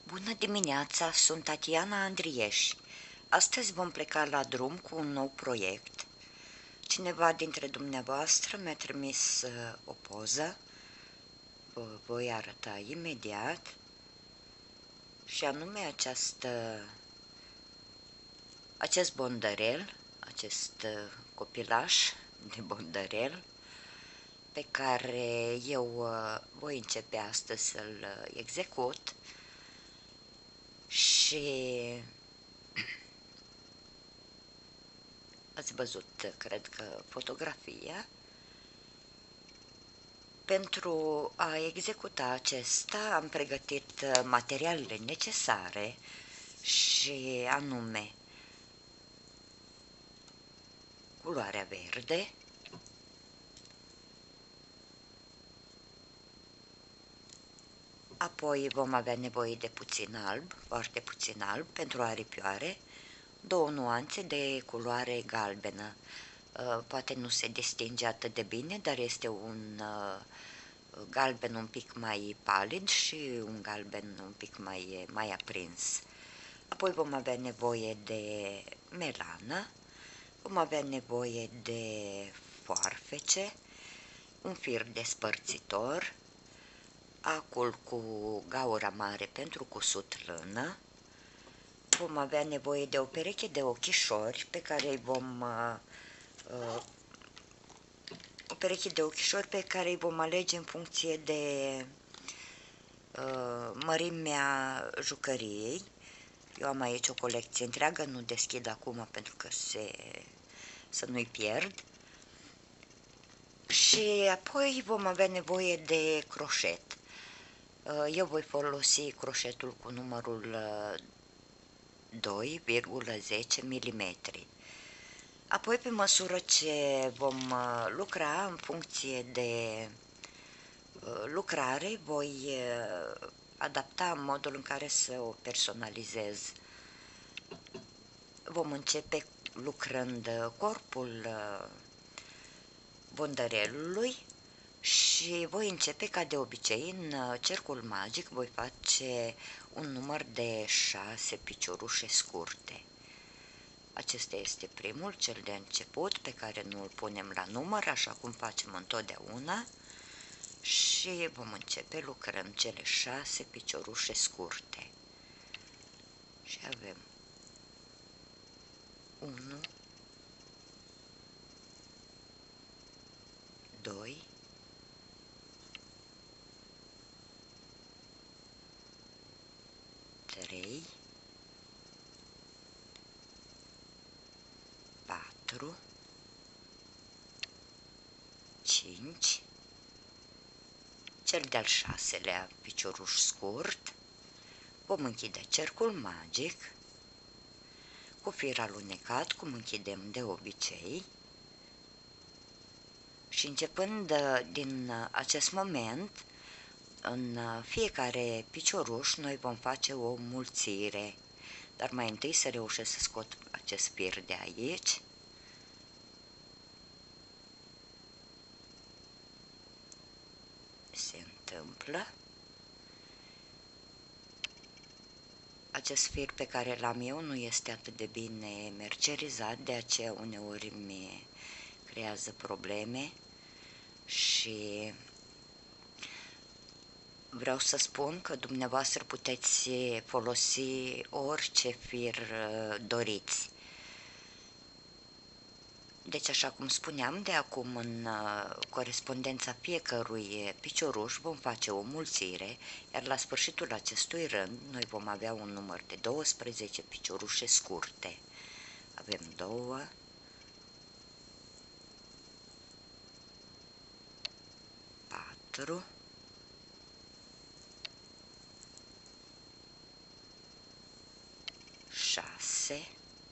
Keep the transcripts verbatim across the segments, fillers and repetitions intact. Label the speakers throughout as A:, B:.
A: Bună dimineața, sunt Tatiana Andrieș. Astăzi vom pleca la drum cu un nou proiect. Cineva dintre dumneavoastră mi-a trimis uh, o poză, vă voi arăta imediat, și anume această, acest bondărel, acest uh, copilaș de bondărel, pe care eu uh, voi începe astăzi să-l uh, execut. Și ați văzut, cred că, fotografia. Pentru a executa acesta am pregătit materialele necesare și anume culoarea verde, apoi vom avea nevoie de puțin alb, foarte puțin alb pentru aripioare, două nuanțe de culoare galbenă. Poate nu se distinge atât de bine, dar este un galben un pic mai palid și un galben un pic mai, mai aprins. Apoi vom avea nevoie de melană, vom avea nevoie de foarfece, un fir despărțitor, acul cu gaură mare pentru cusut lână, vom avea nevoie de o pereche de ochișori pe care îi vom uh, uh, o pereche de ochișori pe care îi vom alege în funcție de uh, mărimea jucăriei. Eu am aici o colecție întreagă, nu deschid acum pentru că se, să nu-i pierd. Și apoi vom avea nevoie de croșet. Eu voi folosi croșetul cu numărul doi virgulă zece milimetri. Apoi, pe măsură ce vom lucra în funcție de lucrare, voi adapta modul în care să o personalizez. Vom începe lucrând corpul bondărelului și voi începe ca de obicei în cercul magic, voi face un număr de șase piciorușe scurte. Acesta este primul, cel de început, pe care nu îl punem la număr, așa cum facem întotdeauna, și vom începe lucrând cele șase piciorușe scurte. Și avem unu, doi, trei, patru, cinci, cel de-al șaselea picioruș scurt, vom închide cercul magic cu fir alunecat, cum închidem de obicei, și începând din acest moment, în fiecare picioruș noi vom face o mulțire, dar mai întâi să reușesc să scot acest fir de aici. Se întâmplă. Acest fir pe care l-am eu nu este atât de bine mercerizat, de aceea uneori mi creează probleme și vreau să spun că dumneavoastră puteți folosi orice fir doriți. Deci, așa cum spuneam, de acum în corespondența fiecărui picioruș vom face o mulțire, iar la sfârșitul acestui rând noi vom avea un număr de douăsprezece piciorușe scurte. Avem două, patru, șase,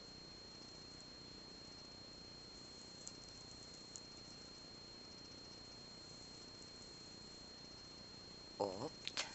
A: opt,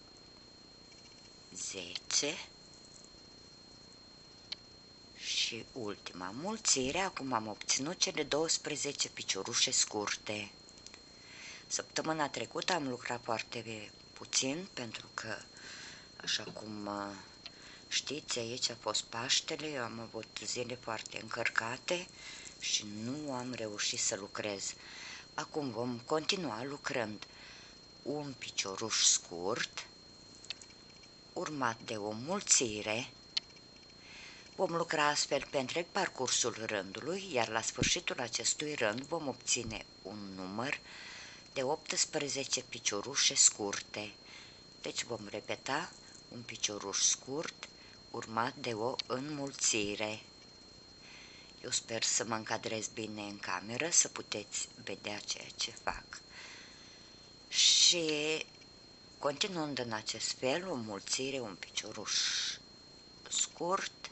A: zece și ultima mulțire. Acum am obținut cele douăsprezece piciorușe scurte. Săptămâna trecută am lucrat foarte puțin pentru că, așa cum știți, aici a fost Paștele, eu am avut zile foarte încărcate și nu am reușit să lucrez. Acum vom continua lucrând un picioruș scurt, urmat de o mulțire. Vom lucra astfel pe întreg parcursul rândului, iar la sfârșitul acestui rând vom obține un număr de optsprezece piciorușe scurte. Deci vom repeta un picioruș scurt urmat de o înmulțire. Eu sper să mă încadrez bine în cameră, să puteți vedea ceea ce fac. Și continuând în acest fel, o mulțire, un picioruș scurt,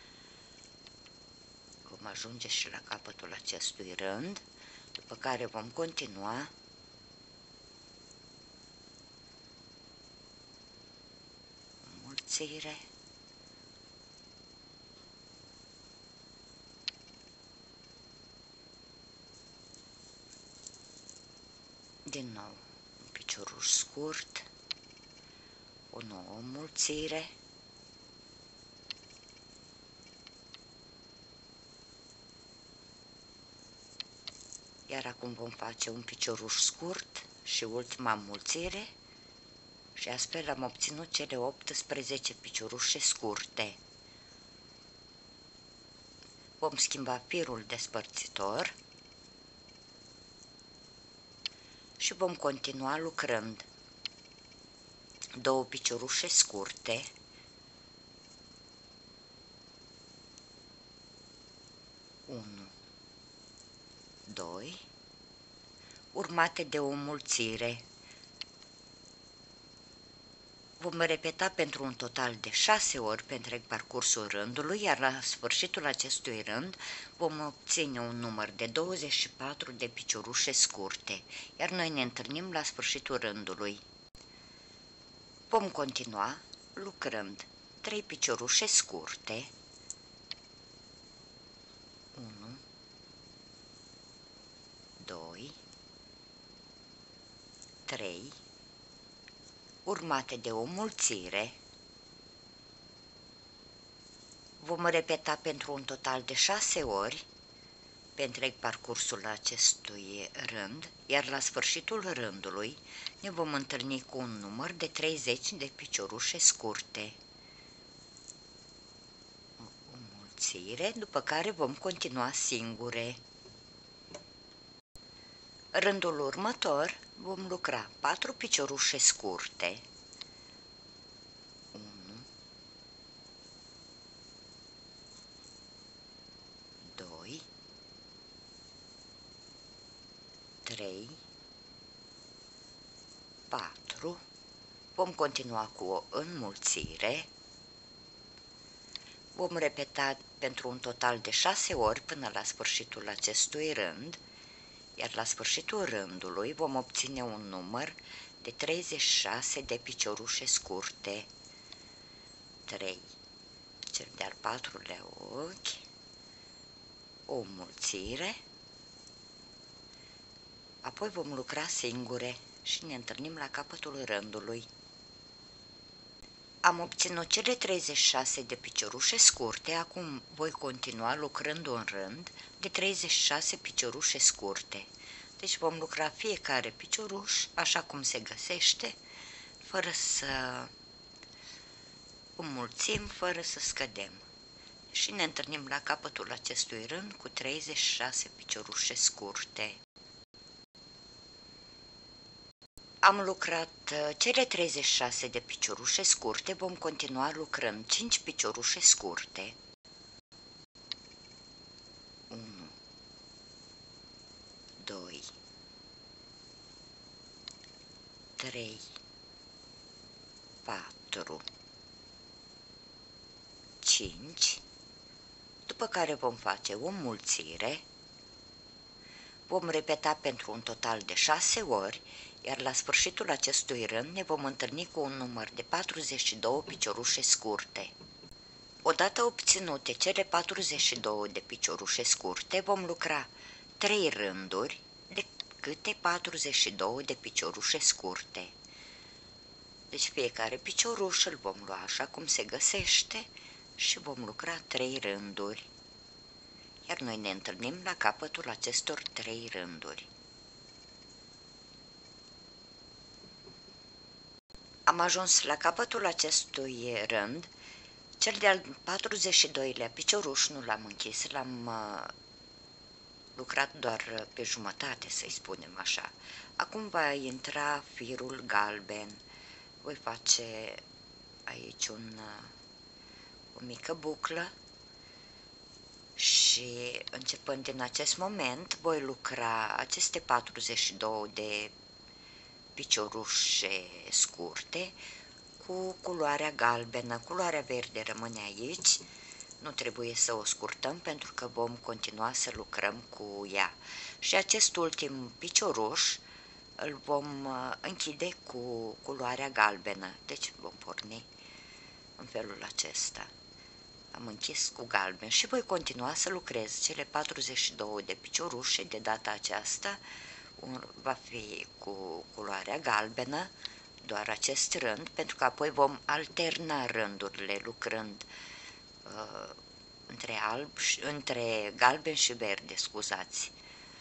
A: vom ajunge și la capătul acestui rând, după care vom continua mulțire, din nou un picioruș scurt, o nouă mulțire, iar acum vom face un picioruș scurt și ultima mulțire și astfel am obținut cele optsprezece piciorușe scurte. Vom schimba firul despărțitor și vom continua lucrând două piciorușe scurte, unu, doi, urmate de o mulțire. Vom repeta pentru un total de șase ori pe întreg parcursul rândului, iar la sfârșitul acestui rând vom obține un număr de douăzeci și patru de piciorușe scurte, iar noi ne întâlnim la sfârșitul rândului. Vom continua lucrând trei piciorușe scurte, unu, doi, trei, urmate de o mulțire. Vom repeta pentru un total de șase ori pe întreg parcursul acestui rând, iar la sfârșitul rândului ne vom întâlni cu un număr de treizeci de piciorușe scurte. O mulțire, după care vom continua singure. Rândul următor vom lucra patru piciorușe scurte, unu, doi, trei, patru, vom continua cu o înmulțire, vom repeta pentru un total de șase ori până la sfârșitul acestui rând, iar la sfârșitul rândului vom obține un număr de treizeci și șase de piciorușe scurte, trei, cel de-al patrulea ochi, o mulțire, apoi vom lucra singure și ne întâlnim la capătul rândului. Am obținut cele treizeci și șase de piciorușe scurte, acum voi continua lucrând un rând de treizeci și șase piciorușe scurte. Deci vom lucra fiecare picioruș așa cum se găsește, fără să înmulțim, fără să scădem. Și ne întâlnim la capătul acestui rând cu treizeci și șase piciorușe scurte. Am lucrat cele treizeci și șase de piciorușe scurte, vom continua lucrând cinci piciorușe scurte, unu, doi, trei, patru, cinci, după care vom face o mulțire, vom repeta pentru un total de șase ori, iar la sfârșitul acestui rând ne vom întâlni cu un număr de patruzeci și două piciorușe scurte. Odată obținute cele patruzeci și două de piciorușe scurte, vom lucra trei rânduri de câte patruzeci și două de piciorușe scurte. Deci fiecare picioruș îl vom lua așa cum se găsește și vom lucra trei rânduri. Iar noi ne întâlnim la capătul acestor trei rânduri. Am ajuns la capătul acestui rând. Cel de-al patruzeci și doilea picioruș nu l-am închis, l-am uh, lucrat doar pe jumătate, să-i spunem așa. Acum va intra firul galben. Voi face aici un, uh, o mică buclă și începând din acest moment voi lucra aceste patruzeci și două de piciorușe scurte cu culoarea galbenă. Culoarea verde rămâne aici, nu trebuie să o scurtăm pentru că vom continua să lucrăm cu ea. Și acest ultim picioruș îl vom închide cu culoarea galbenă, deci vom porni în felul acesta. Am închis cu galben și voi continua să lucrez cele patruzeci și două de piciorușe. De data aceasta va fi cu culoarea galbenă, doar acest rând, pentru că apoi vom alterna rândurile lucrând uh, între, alb și, între galben și verde, scuzați.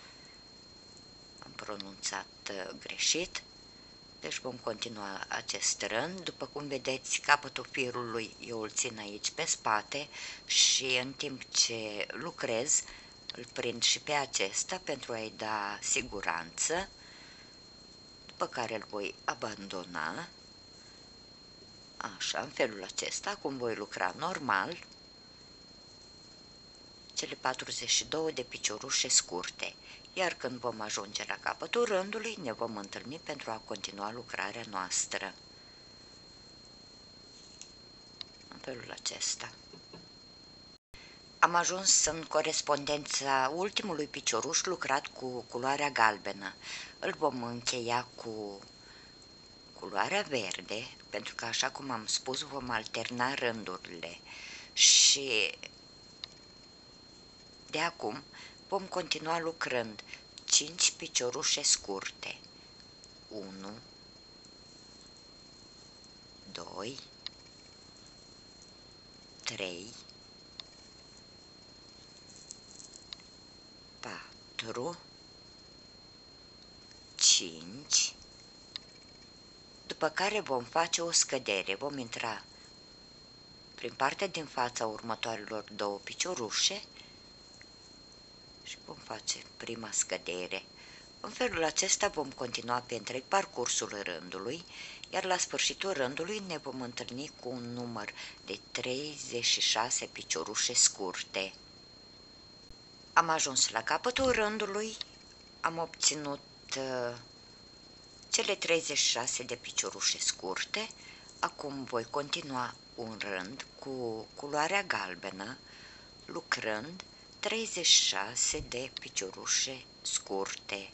A: Am pronunțat uh, greșit. Deci vom continua acest rând. După cum vedeți, capătul firului eu îl țin aici pe spate și în timp ce lucrez îl prind și pe acesta pentru a-i da siguranță, după care îl voi abandona, așa, în felul acesta. Acum voi lucra normal cele patruzeci și două de piciorușe scurte, iar când vom ajunge la capătul rândului, ne vom întâlni pentru a continua lucrarea noastră. În felul acesta. Am ajuns în corespondența ultimului picioruș lucrat cu culoarea galbenă. Îl vom încheia cu culoarea verde, pentru că, așa cum am spus, vom alterna rândurile și de acum vom continua lucrând cinci piciorușe scurte. unu, doi, trei, patru, cinci, după care vom face o scădere. Vom intra prin partea din fața următoarelor două piciorușe și vom face prima scădere. În felul acesta vom continua pe întreg parcursul rândului, iar la sfârșitul rândului ne vom întâlni cu un număr de treizeci și șase piciorușe scurte. Am ajuns la capătul rândului, am obținut uh, cele treizeci și șase de piciorușe scurte. Acum voi continua un rând cu culoarea galbenă, lucrând treizeci și șase de piciorușe scurte.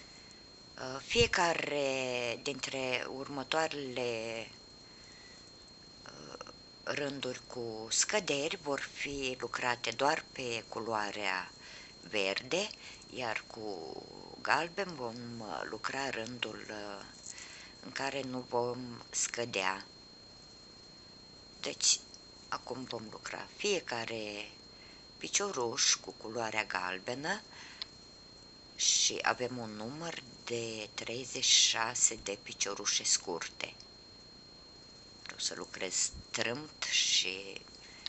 A: Fiecare dintre următoarele rânduri cu scăderi vor fi lucrate doar pe culoarea verde, iar cu galben vom lucra rândul în care nu vom scădea. Deci, acum vom lucra fiecare picioruș cu culoarea galbenă și avem un număr de treizeci și șase de piciorușe scurte. Vreau să lucrez strâmt și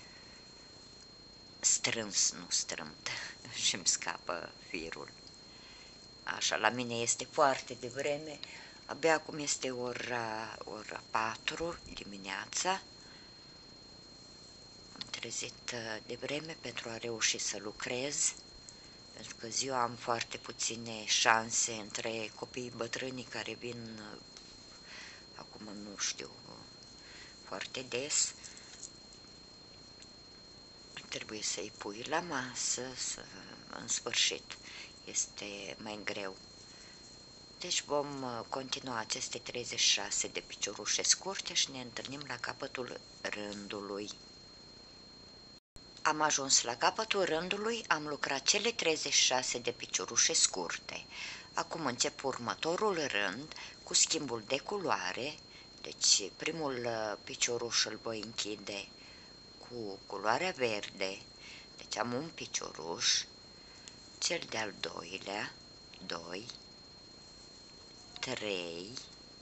A: strâns, nu strâmt, și îmi scapă firul. Așa, la mine este foarte devreme, abia acum este ora, ora patru dimineața. Am trezit devreme pentru a reuși să lucrez, pentru că ziua am foarte puține șanse între copiii bătrâni care vin acum, nu știu, foarte des. Trebuie să-i pui la masă, să, în sfârșit, este mai greu. Deci vom continua aceste treizeci și șase de piciorușe scurte și ne întâlnim la capătul rândului. Am ajuns la capătul rândului, am lucrat cele treizeci și șase de piciorușe scurte. Acum încep următorul rând cu schimbul de culoare, deci primul picioruș îl voi închide cu culoarea verde, deci am un picioruș, cel de-al doilea, doi, trei,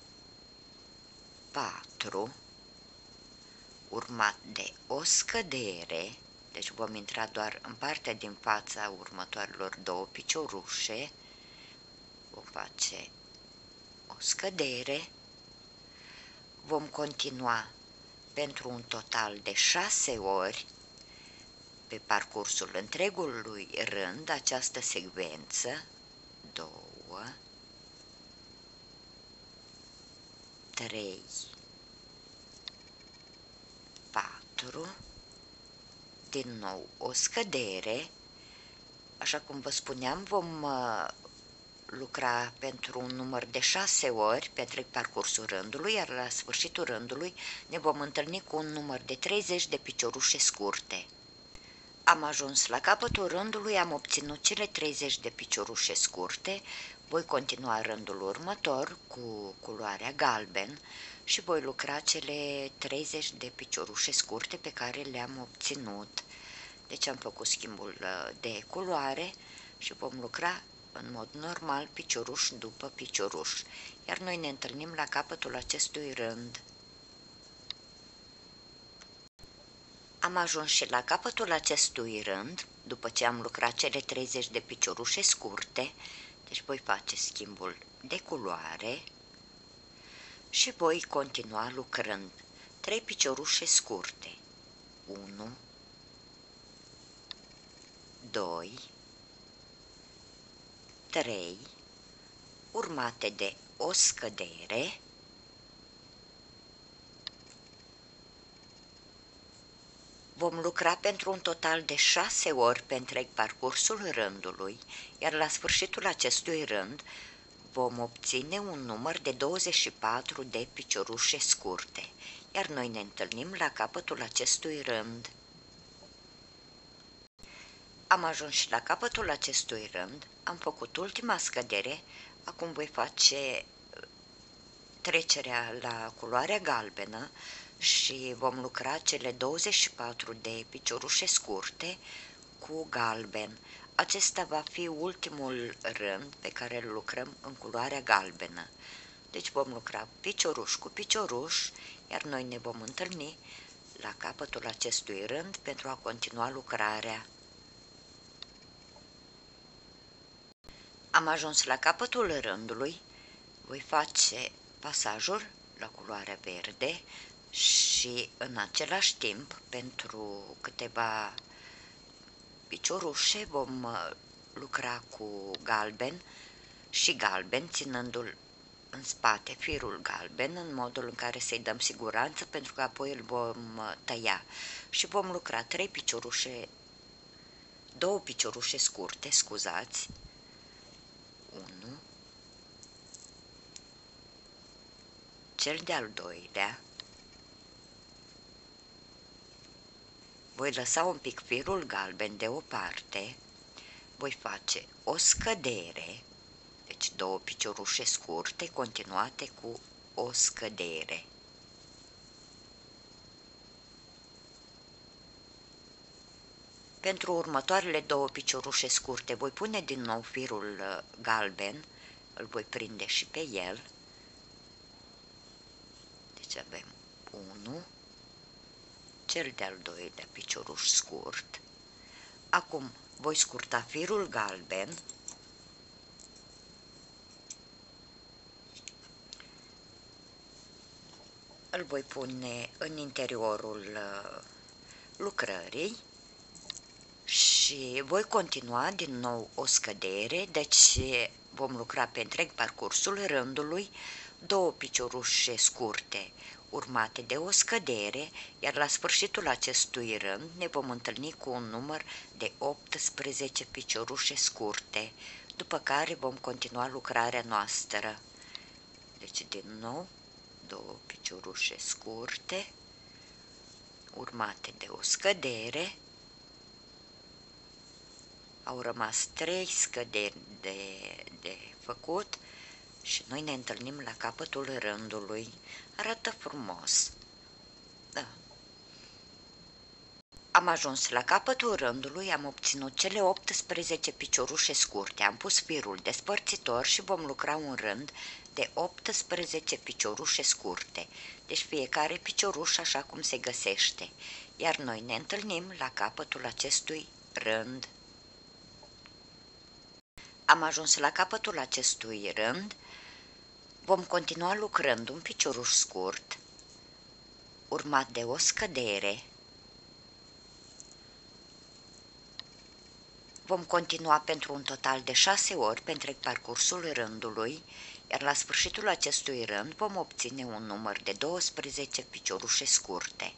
A: patru, urmat de o scădere, deci vom intra doar în partea din fața următoarelor două piciorușe, vom face o scădere, vom continua pentru un total de șase ori pe parcursul întregului rând această secvență, două, trei, patru, din nou o scădere, așa cum vă spuneam, vom lucra pentru un număr de șase ori pe întreg parcursul rândului, iar la sfârșitul rândului ne vom întâlni cu un număr de treizeci de piciorușe scurte. Am ajuns la capătul rândului, am obținut cele treizeci de piciorușe scurte, voi continua rândul următor cu culoarea galben și voi lucra cele treizeci de piciorușe scurte pe care le-am obținut. Deci am făcut schimbul de culoare și vom lucra în mod normal picioruș după picioruș, iar noi ne întâlnim la capătul acestui rând. Am ajuns și la capătul acestui rând, după ce am lucrat cele treizeci de piciorușe scurte, deci voi face schimbul de culoare și voi continua lucrând trei piciorușe scurte, unu, doi, trei, urmate de o scădere, vom lucra pentru un total de șase ori pe întreg parcursul rândului, iar la sfârșitul acestui rând vom obține un număr de douăzeci și patru de piciorușe scurte, iar noi ne întâlnim la capătul acestui rând. Am ajuns și la capătul acestui rând, am făcut ultima scădere, acum voi face trecerea la culoarea galbenă și vom lucra cele douăzeci și patru de piciorușe scurte cu galben. Acesta va fi ultimul rând pe care îl lucrăm în culoarea galbenă. Deci vom lucra picioruș cu picioruș, iar noi ne vom întâlni la capătul acestui rând pentru a continua lucrarea. Am ajuns la capătul rândului, voi face pasajul la culoarea verde și în același timp, pentru câteva piciorușe, vom lucra cu galben și galben, ținându-l în spate firul galben, în modul în care să-i dăm siguranță, pentru că apoi îl vom tăia. Și vom lucra trei piciorușe, două piciorușe scurte, scuzați, unu, cel de-al doilea, voi lăsa un pic firul galben deoparte, voi face o scădere, deci două piciorușe scurte continuate cu o scădere. Pentru următoarele două piciorușe scurte voi pune din nou firul galben, îl voi prinde și pe el, deci avem unu, cel de-al doilea picioruș scurt. Acum voi scurta firul galben, îl voi pune în interiorul lucrării și voi continua din nou o scădere, deci vom lucra pe întreg parcursul rândului două piciorușe scurte urmate de o scădere, iar la sfârșitul acestui rând ne vom întâlni cu un număr de optsprezece piciorușe scurte, după care vom continua lucrarea noastră. Deci din nou două piciorușe scurte urmate de o scădere, Au rămas trei scăderi de, de făcut și noi ne întâlnim la capătul rândului. Arată frumos. Da. Am ajuns la capătul rândului, am obținut cele optsprezece piciorușe scurte, am pus firul despărțitor și vom lucra un rând de optsprezece piciorușe scurte, deci fiecare picioruș așa cum se găsește, iar noi ne întâlnim la capătul acestui rând. Am ajuns la capătul acestui rând, vom continua lucrând un picioruș scurt, urmat de o scădere. Vom continua pentru un total de șase ori pe întreg parcursul rândului, iar la sfârșitul acestui rând vom obține un număr de douăsprezece piciorușe scurte.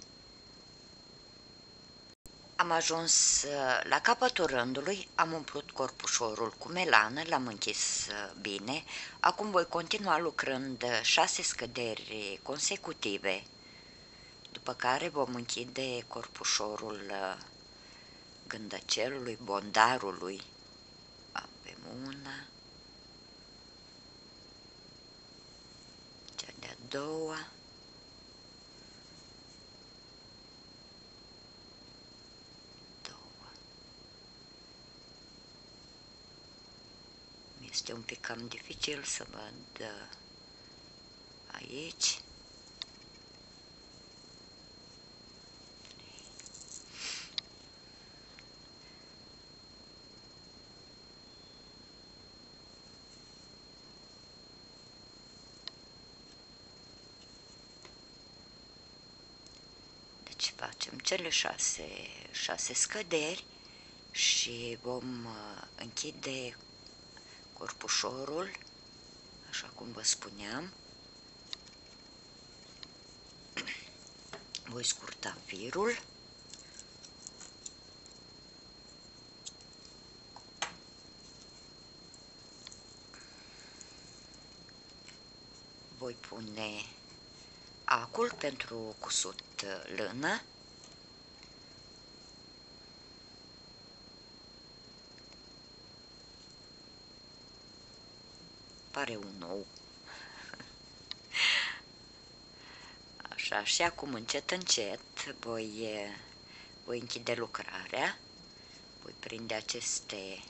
A: Am ajuns la capătul rândului, am umplut corpușorul cu melană, l-am închis bine. Acum voi continua lucrând șase scăderi consecutive, după care vom închide corpușorul gândăcelului, bondarului. Avem una, cea de-a doua, două. Este un pic cam dificil să văd aici. Deci facem cele șase, șase scăderi și vom închide corpușorul, așa cum vă spuneam. Voi scurta firul. Voi pune acul pentru cusut lână. Pare un ou. Așa, și acum încet, încet voi, voi închide lucrarea. Voi prinde aceste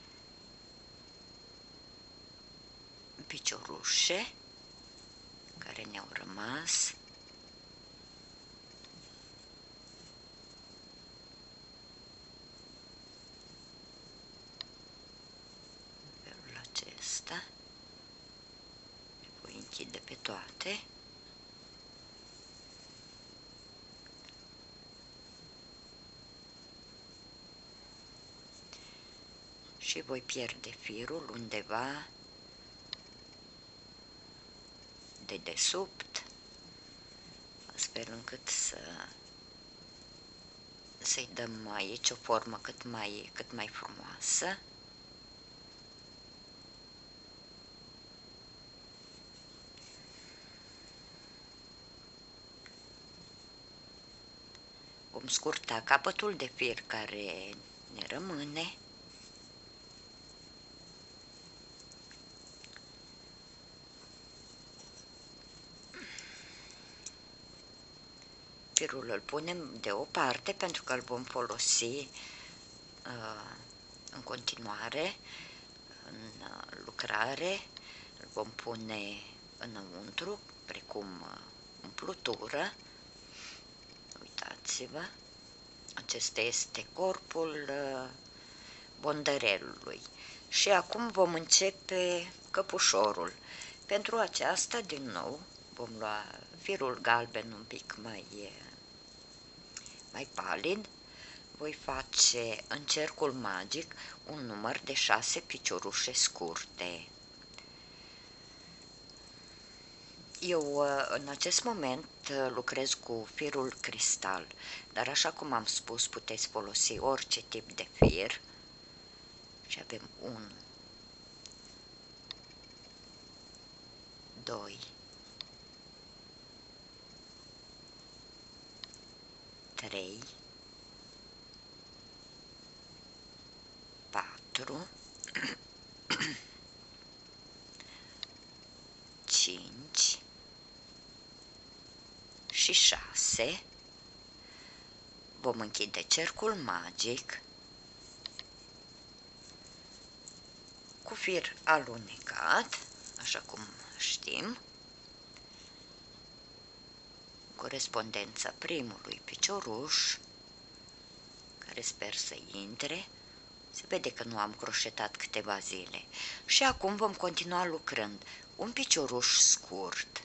A: piciorușe care ne-au rămas. În felul acesta. Voi închide pe toate. Și voi pierde firul undeva de desubt, astfel încât să să-i dăm aici o formă cât mai, cât mai frumoasă. Vom scurta capătul de fir care ne rămâne. Firul îl punem deoparte pentru că îl vom folosi uh, în continuare, în uh, lucrare. Îl vom pune înăuntru, precum uh, umplutură. Uitați-vă, acesta este corpul uh, bondărelului. Și acum vom începe căpușorul. Pentru aceasta, din nou, vom lua firul galben un pic mai, mai palid. Voi face în cercul magic un număr de șase piciorușe scurte. Eu în acest moment lucrez cu firul cristal, dar așa cum am spus, puteți folosi orice tip de fir. Și avem unu, doi, trei, patru, patru, cinci și șase. Vom închide cercul magic cu fir alunecat, așa cum știm, corespondența primului picioruș, care sper să intre. Se vede că nu am croșetat câteva zile. Și acum vom continua lucrând. Un picioruș scurt,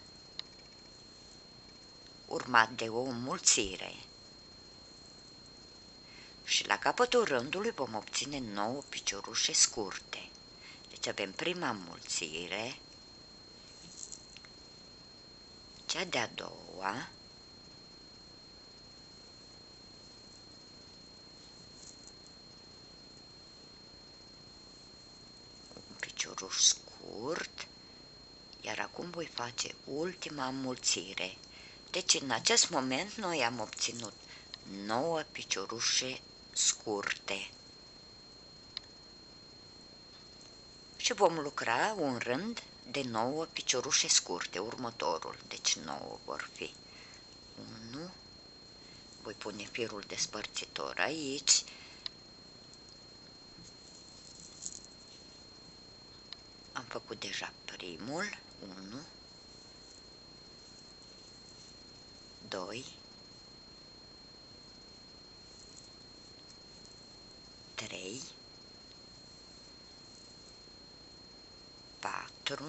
A: urmat de o înmulțire. Și la capătul rândului vom obține nouă piciorușe scurte. Deci avem prima înmulțire, cea de-a doua, un picioruș scurt, iar acum voi face ultima înmulțire. Deci în acest moment noi am obținut nouă piciorușe scurte. Și vom lucra un rând de nouă piciorușe scurte, următorul. Deci nouă vor fi unu, voi pune firul despărțitor aici, am făcut deja primul, unu, doi, trei, patru,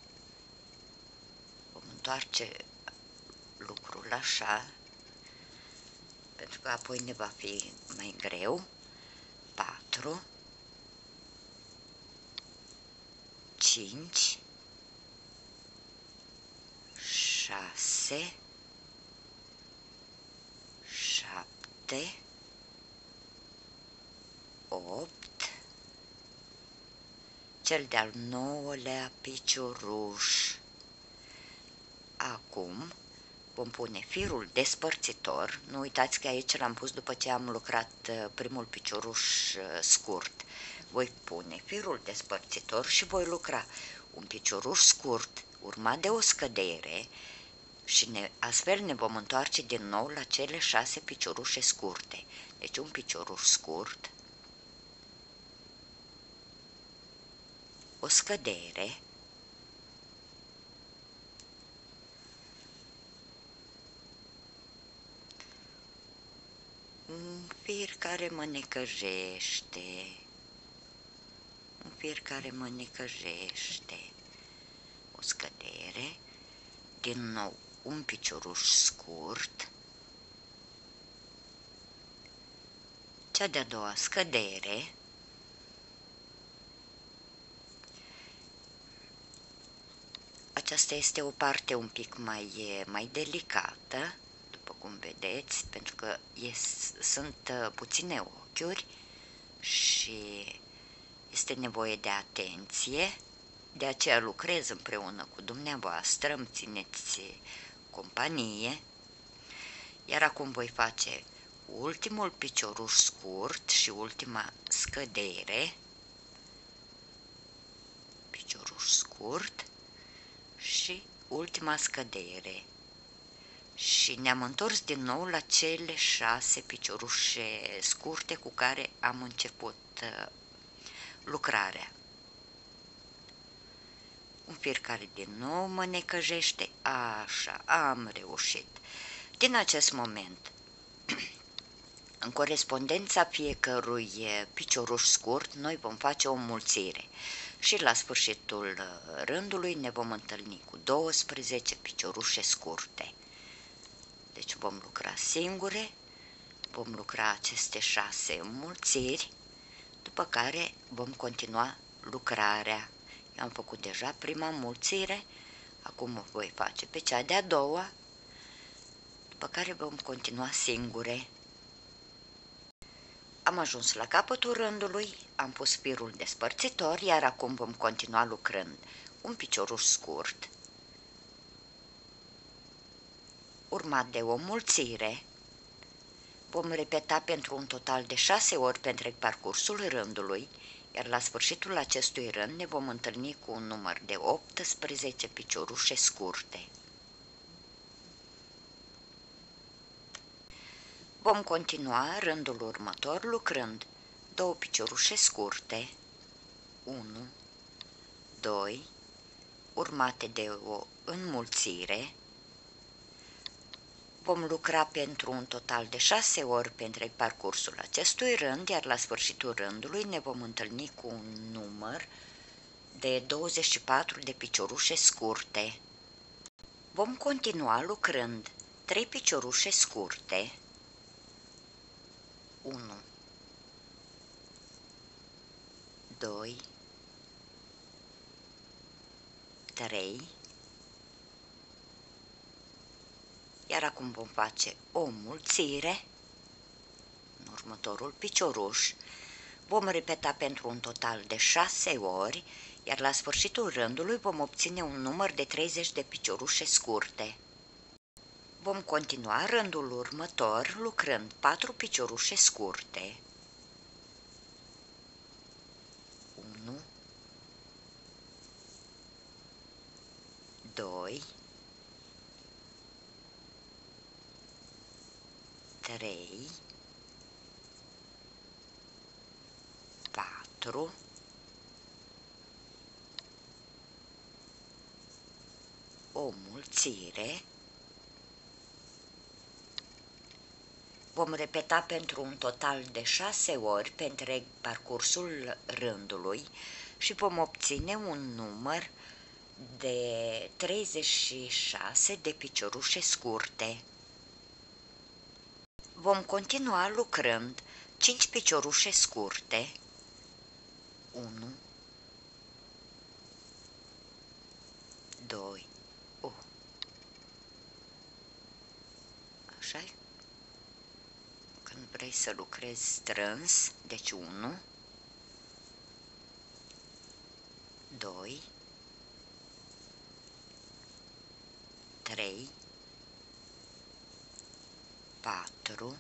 A: vom întoarce lucrul așa, pentru că apoi ne va fi mai greu, patru, cinci, șase, șapte, opt, cel de-al nouălea picioruș. Acum vom pune firul despărțitor, nu uitați că aici l-am pus după ce am lucrat primul picioruș scurt. Voi pune firul despărțitor și voi lucra un picioruș scurt urmat de o scădere și ne, astfel ne vom întoarce din nou la cele șase piciorușe scurte. Deci un picioruș scurt, o scădere, un fir care mă necăjește, un fir care mă necăjește, o scădere, din nou un picioruș scurt, cea de-a doua scădere, aceasta este o parte un pic mai, mai delicată, după cum vedeți, pentru că yes, sunt puține ochiuri și este nevoie de atenție, de aceea lucrez împreună cu dumneavoastră, îmi țineți companie, iar acum voi face ultimul picioruș scurt și ultima scădere, picioruș scurt și ultima scădere. Și ne-am întors din nou la cele șase piciorușe scurte cu care am început lucrarea. Un fir care din nou mă necăjește, așa, am reușit. Din acest moment, în corespondența fiecărui picioruș scurt, noi vom face o înmulțire și la sfârșitul rândului ne vom întâlni cu douăsprezece piciorușe scurte. Deci vom lucra singure, vom lucra aceste șase înmulțiri, după care vom continua lucrarea. Eu am făcut deja prima înmulțire, acum o voi face pe cea de-a doua, după care vom continua singure. Am ajuns la capătul rândului, am pus firul despărțitor, iar acum vom continua lucrând un picioruș scurt, urmat de o înmulțire. Vom repeta pentru un total de șase ori pe întreg parcursul rândului, iar la sfârșitul acestui rând ne vom întâlni cu un număr de optsprezece piciorușe scurte. Vom continua rândul următor lucrând două piciorușe scurte, unu, doi, urmate de o înmulțire. Vom lucra pentru un total de șase ori pe întreg parcursul acestui rând, iar la sfârșitul rândului ne vom întâlni cu un număr de douăzeci și patru de piciorușe scurte. Vom continua lucrând trei piciorușe scurte, unu, doi, trei, iar acum vom face o mulțire în următorul picioruș. Vom repeta pentru un total de șase ori, iar la sfârșitul rândului vom obține un număr de treizeci de piciorușe scurte. Vom continua rândul următor lucrând patru piciorușe scurte, unu, doi, trei, patru, o mulțire. Vom repeta pentru un total de șase ori pe întreg parcursul rândului și vom obține un număr de treizeci și șase de piciorușe scurte. Vom continua lucrând cinci piciorușe scurte, unu, doi, o. Așa -i? Când vrei să lucrezi strâns, deci unu, doi, trei, patru,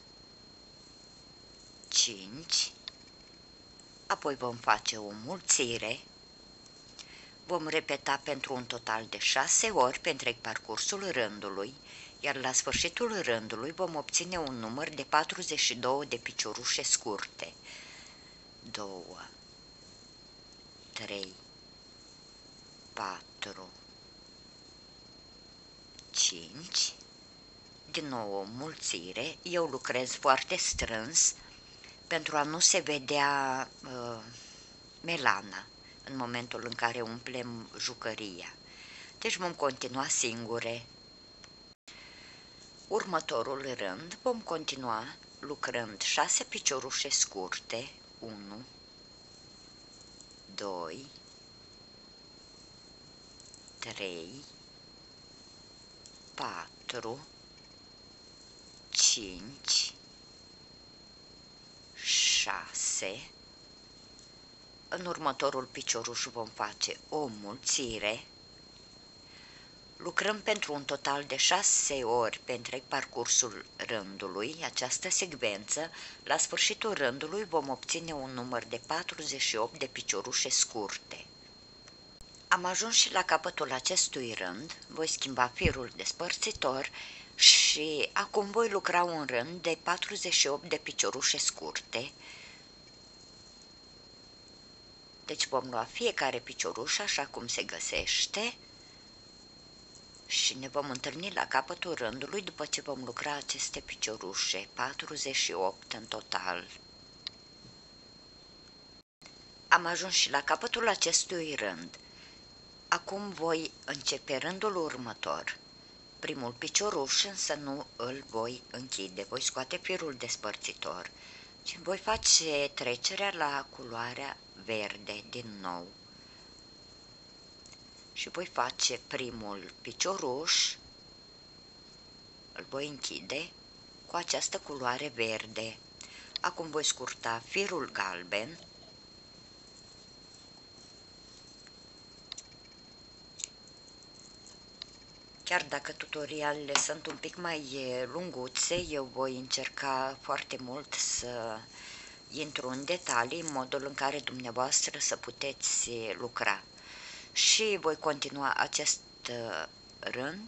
A: cinci, apoi vom face o mulțire. Vom repeta pentru un total de șase ori pe întreg parcursul rândului, iar la sfârșitul rândului vom obține un număr de patruzeci și două de piciorușe scurte, doi, trei, patru, cinci, din nou o mulțire. Eu lucrez foarte strâns pentru a nu se vedea uh, melana în momentul în care umplem jucăria. Deci vom continua singure. Următorul rând vom continua lucrând șase piciorușe scurte, unu, doi, trei, patru, cinci, șase. În următorul picioruș vom face o mulțire. Lucrăm pentru un total de șase ori pe întreg parcursul rândului această secvență. La sfârșitul rândului vom obține un număr de patruzeci și opt de piciorușe scurte. Am ajuns și la capătul acestui rând, voi schimba firul despărțitor și acum voi lucra un rând de patruzeci și opt de piciorușe scurte. Deci vom lua fiecare picioruș așa cum se găsește și ne vom întâlni la capătul rândului după ce vom lucra aceste piciorușe, patruzeci și opt în total. Am ajuns și la capătul acestui rând. Acum voi începe rândul următor. Primul picioruș însă nu îl voi închide, voi scoate firul despărțitor și voi face trecerea la culoarea verde din nou. Și voi face primul picioruș, îl voi închide cu această culoare verde. Acum voi scurta firul galben Chiar dacă tutorialele sunt un pic mai lunguțe, eu voi încerca foarte mult să intru în detalii în modul în care dumneavoastră să puteți lucra. Și voi continua acest rând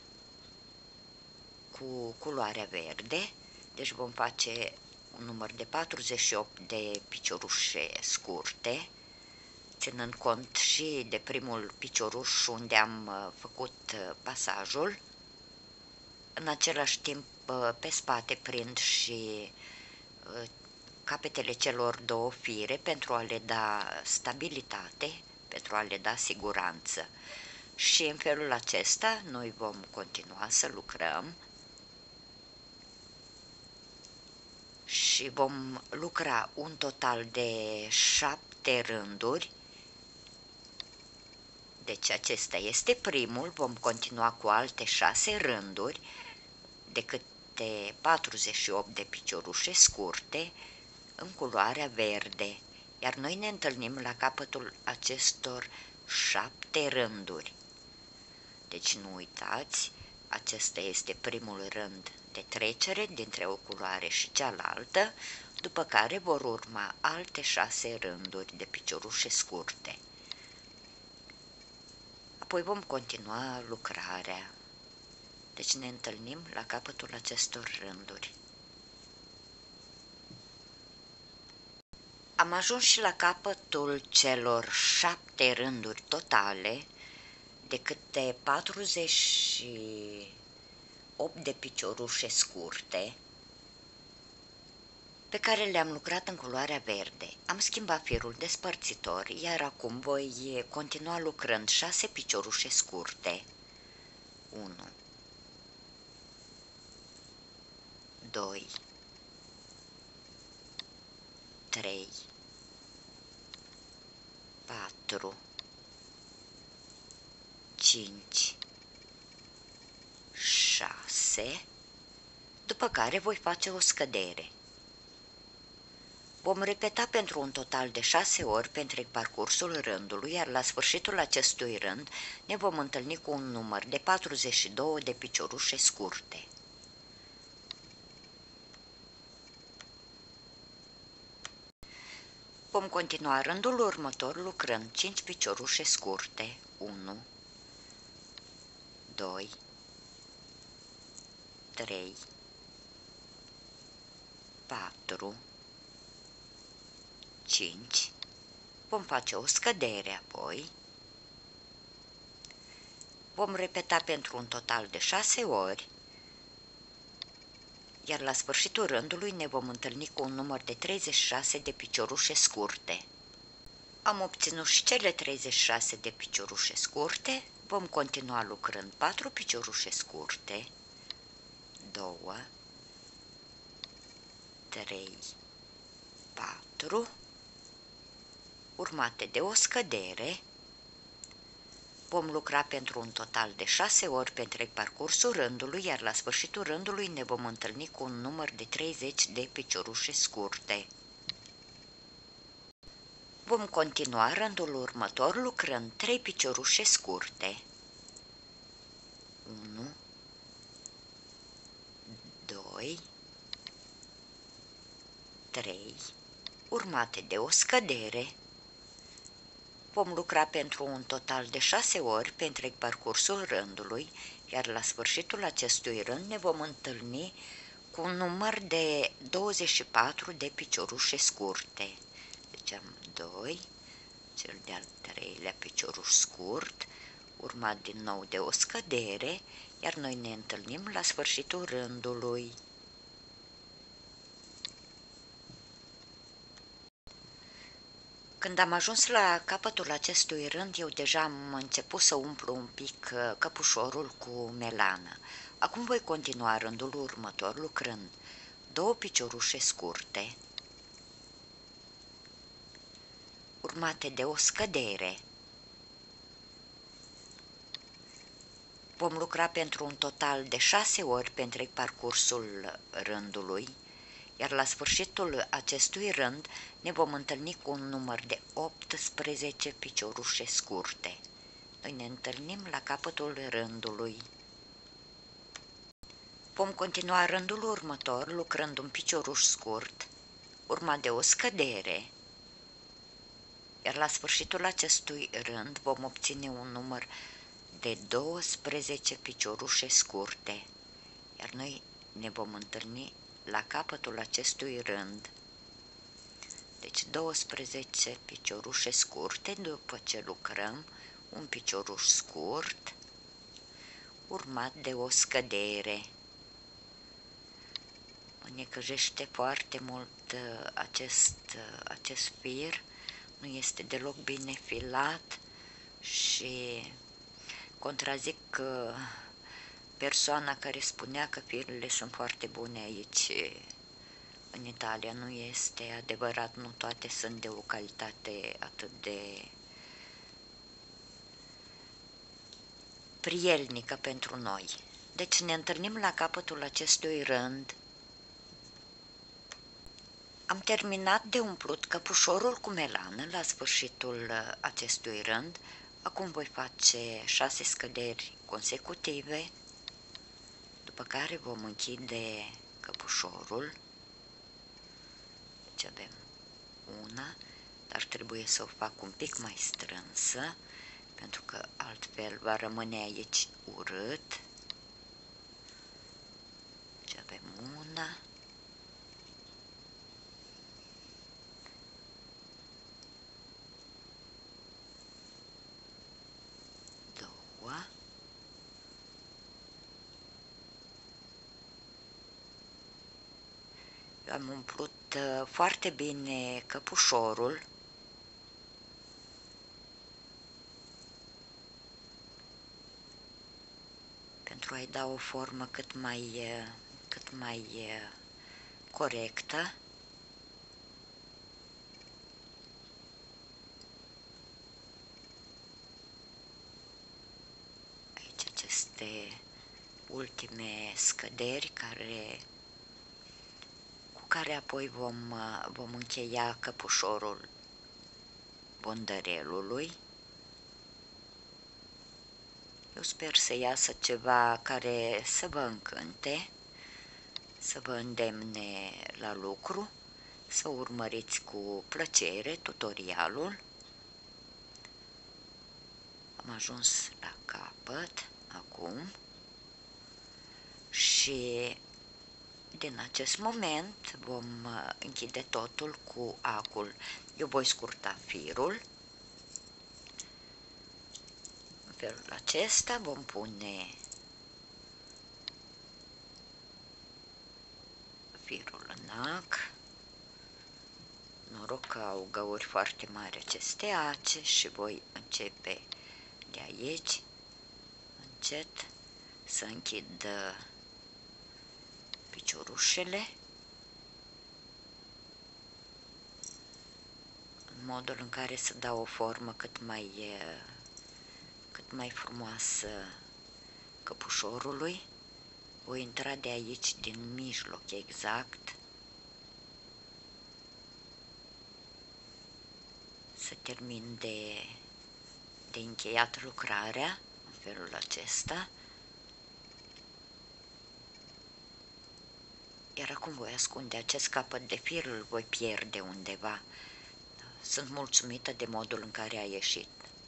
A: cu culoarea verde, deci vom face un număr de patruzeci și opt de piciorușe scurte, ținând cont și de primul picioruș unde am făcut pasajul. În același timp, pe spate prind și capetele celor două fire pentru a le da stabilitate, pentru a le da siguranță. Și în felul acesta noi vom continua să lucrăm și vom lucra un total de șapte rânduri. Deci acesta este primul, vom continua cu alte șase rânduri de câte patruzeci și opt de piciorușe scurte în culoarea verde, iar noi ne întâlnim la capătul acestor șapte rânduri. Deci nu uitați, acesta este primul rând de trecere dintre o culoare și cealaltă, după care vor urma alte șase rânduri de piciorușe scurte. Apoi vom continua lucrarea. Deci ne întâlnim la capătul acestor rânduri. Am ajuns și la capătul celor șapte rânduri totale, de câte patruzeci și opt de piciorușe scurte, pe care le-am lucrat în culoarea verde. Am schimbat firul despărțitor, iar acum voi continua lucrând șase piciorușe scurte. unu, doi, trei, patru, cinci, șase, după care voi face o scădere. Vom repeta pentru un total de șase ori pe întreg parcursul rândului, iar la sfârșitul acestui rând ne vom întâlni cu un număr de patruzeci și doi de piciorușe scurte. Vom continua rândul următor lucrând cinci piciorușe scurte. unu, doi, trei, patru, cinci. Vom face o scădere apoi. Vom repeta pentru un total de șase ori, iar la sfârșitul rândului ne vom întâlni cu un număr de treizeci și șase de piciorușe scurte. Am obținut și cele treizeci și șase de piciorușe scurte, vom continua lucrând patru piciorușe scurte, doi, trei, patru, urmate de o scădere. Vom lucra pentru un total de șase ori pe întreg parcursul rândului, iar la sfârșitul rândului ne vom întâlni cu un număr de treizeci de piciorușe scurte. Vom continua rândul următor lucrând trei piciorușe scurte. unu, doi, trei, urmate de o scădere. Vom lucra pentru un total de șase ori pe întreg parcursul rândului, iar la sfârșitul acestui rând ne vom întâlni cu un număr de douăzeci și patru de piciorușe scurte. Deci am doi, cel de-al treilea picioruș scurt, urmat din nou de o scădere, iar noi ne întâlnim la sfârșitul rândului. Când am ajuns la capătul acestui rând, eu deja am început să umplu un pic căpușorul cu melană. Acum voi continua rândul următor lucrând două piciorușe scurte, urmate de o scădere. Vom lucra pentru un total de șase ori pe întreg parcursul rândului, iar la sfârșitul acestui rând ne vom întâlni cu un număr de optsprezece piciorușe scurte. Noi ne întâlnim la capătul rândului. Vom continua rândul următor lucrând un picioruș scurt, urmat de o scădere, iar la sfârșitul acestui rând vom obține un număr de douăsprezece piciorușe scurte, iar noi ne vom întâlni la capătul acestui rând. Deci douăsprezece piciorușe scurte, după ce lucrăm un picioruș scurt, urmat de o scădere. Mă necăjește foarte mult acest, acest fir, nu este deloc bine filat și contrazic persoana care spunea că firele sunt foarte bune aici în Italia. Nu este adevărat, nu toate sunt de o calitate atât de prielnică pentru noi. Deci ne întâlnim la capătul acestui rând. Am terminat de umplut căpușorul cu melană la sfârșitul acestui rând. Acum voi face șase scăderi consecutive, după care vom închide căpușorul. Deci avem una, dar trebuie să o fac un pic mai strânsă, pentru că altfel va rămâne aici urât. Deci avem una, două, eu am umplut foarte bine căpușorul. Pentru a-i da o formă cât mai, cât mai corectă. Aici aceste ultime scăderi care, cu care apoi vom, vom încheia căpușorul bondărelului. Eu sper să iasă ceva care să vă încânte, să vă îndemne la lucru, să urmăriți cu plăcere tutorialul. Am ajuns la capăt acum și din acest moment vom închide totul cu acul. Eu voi scurta firul. În felul acesta vom pune firul în ac. Noroc că au găuri foarte mari aceste ace și voi începe de aici, încet, să închid piciorușele în modul în care să dau o formă cât mai, cât mai frumoasă căpușorului. Voi intra de aici din mijloc exact, să termin de, de încheiat lucrarea în felul acesta. Iar acum voi ascunde acest capăt de fir, îl voi pierde undeva. Sunt mulțumită de modul în care a ieșit.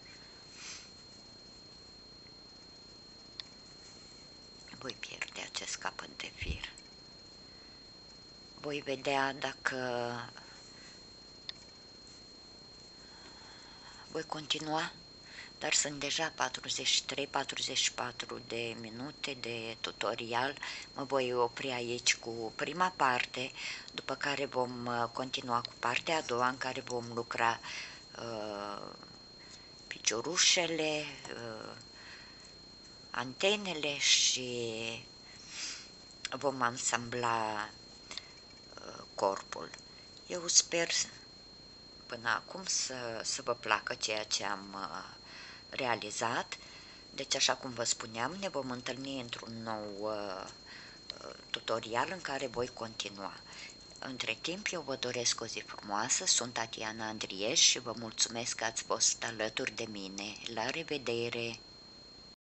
A: Voi pierde acest capăt de fir. Voi vedea dacă voi continua, dar sunt deja patruzeci și trei patruzeci și patru de minute de tutorial. Mă voi opri aici cu prima parte, după care vom continua cu partea a doua, în care vom lucra uh, piciorușele, uh, antenele și vom ansambla uh, corpul. Eu sper până acum să, să vă placă ceea ce am uh, realizat. Deci, așa cum vă spuneam, ne vom întâlni într-un nou uh, tutorial în care voi continua. Între timp, eu vă doresc o zi frumoasă, sunt Tatiana Andrieș și vă mulțumesc că ați fost alături de mine. La revedere!